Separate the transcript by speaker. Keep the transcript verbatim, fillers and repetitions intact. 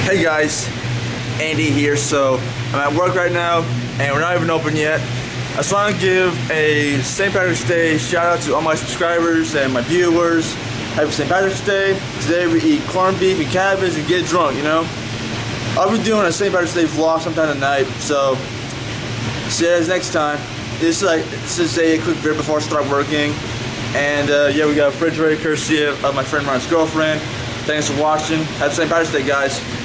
Speaker 1: Hey guys, Andy here. So I'm at work right now and we're not even open yet. I just want to give a Saint Patrick's Day shout out to all my subscribers and my viewers. Happy Saint Patrick's Day. Today we eat corned beef and cabbage and get drunk, you know. I'll be doing a Saint Patrick's Day vlog sometime tonight, so see you guys next time. This is like this is a quick video before I start working. And uh, yeah, we got a refrigerator courtesy of my friend Ryan's girlfriend. Thanks for watching. Happy Saint Patrick's Day, guys.